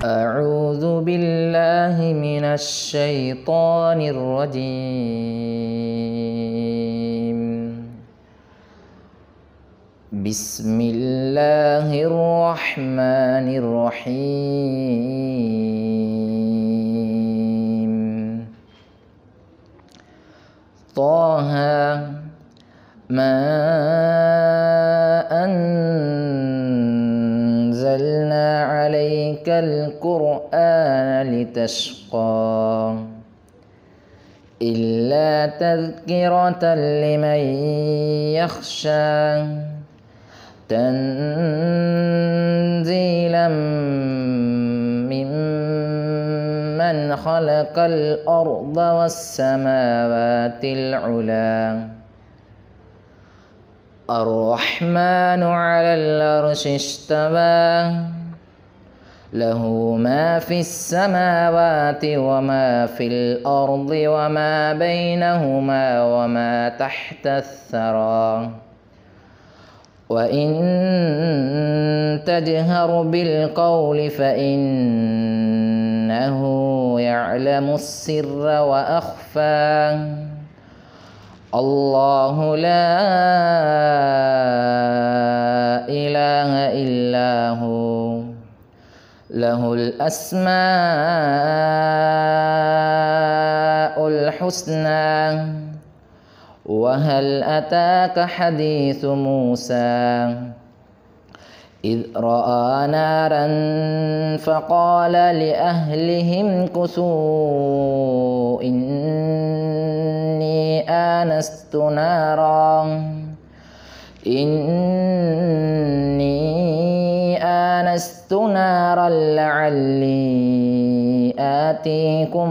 أعوذ بالله من الشيطان الرجيم. بسم الله الرحمن الرحيم. طه ما أنزلنا عليك القرآن لتشقى إلا تذكرة لمن يخشى تنزيلا ممن خلق الأرض والسماوات العلى الرحمن على العرش استوى له ما في السماوات وما في الأرض وما بينهما وما تحت الثرى وإن تجهر بالقول فإنه يعلم السر وأخفى الله لا إله إلا هو له الأسماء الحسنى وهل أتاك حديث موسى إذ رأى نارا فقال لأهلهم امكثوا إني آنست نارا لعلي آتيكم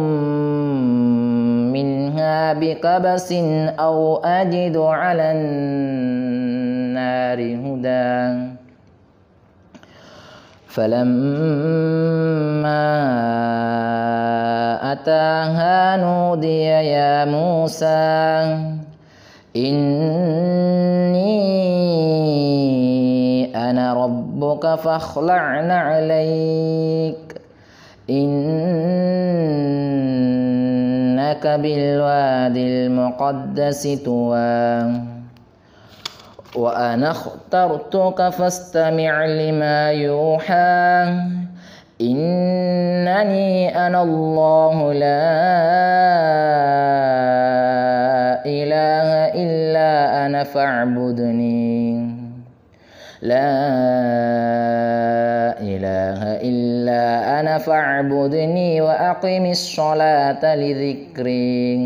منها بقبس أو أجد على النار هدى فلما أتاها نودي يا موسى إني أنا ربك فاخلع نعليك إنك بالوادي المقدس طوى وأنا اخترتك فاستمع لما يوحى إنني أنا الله لا إله إلا أنا فاعبدني لا إله إلا أنا فاعبدني وأقم الصلاة لذكري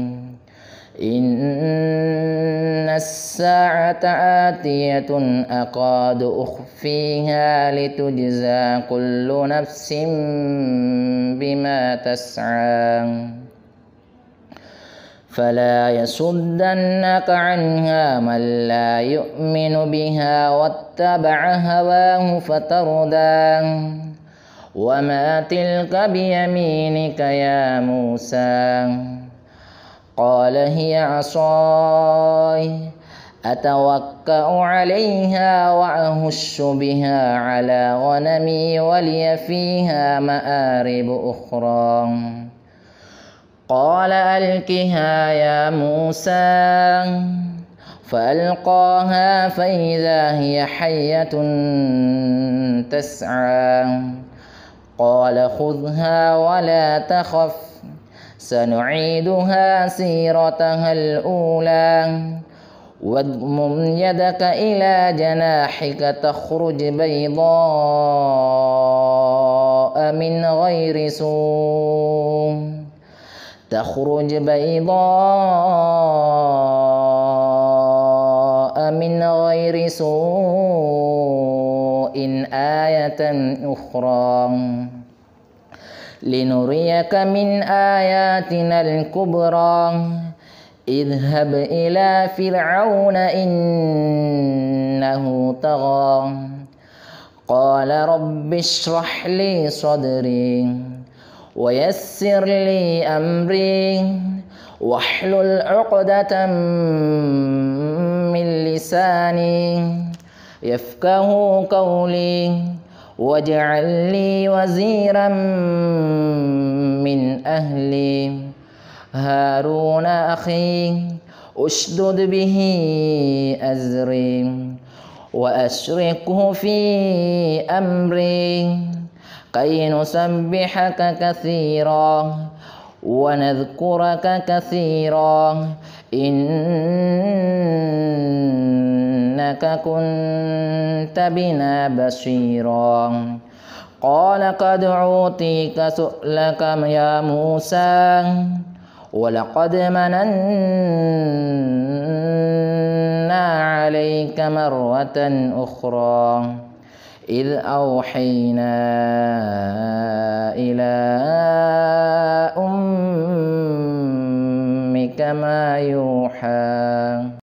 إن الساعة آتية أكاد أخفيها لتجزى كل نفس بما تسعى فلا يصدنك عنها من لا يؤمن بها واتبع هواه فتردى وما تلك بيمينك يا موسى قال هي عصاي أتوكأ عليها وأهش بها على غنمي ولي فيها مآرب أخرى قال ألقها يا موسى فألقاها فإذا هي حية تسعى قال خذها ولا تخف سنعيدها سيرتها الأولى واضمم يدك إلى جناحك تخرج بيضاء من غير سوء آية أخرى لنريك من آياتنا الكبرى اذهب إلى فرعون إنه طغى قال رب اشرح لي صدري ويسر لي أمري واحلل عقدة من لساني يفقه قولي واجعل لي وزيرا من أهلي هارون أخي أشدد به أزري وأشركه في أمري كي نسبحك كثيرا ونذكرك كثيرا إنك كنت بنا بصيرا قال قد أوتيت سؤلك يا موسى ولقد مننا عليك مرة أخرى إذ أوحينا إلى أمك ما يوحى